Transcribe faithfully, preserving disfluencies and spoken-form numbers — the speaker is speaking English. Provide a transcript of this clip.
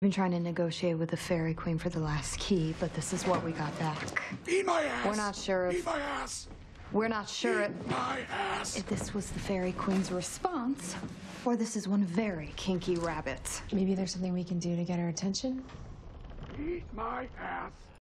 Been trying to negotiate with the Fairy Queen for the last key, but this is what we got back. Eat my ass! We're not sure if... Eat my ass! We're not sure Eat if... my ass! if this was the Fairy Queen's response, or this is one very kinky rabbit. Maybe there's something we can do to get her attention? Eat my ass!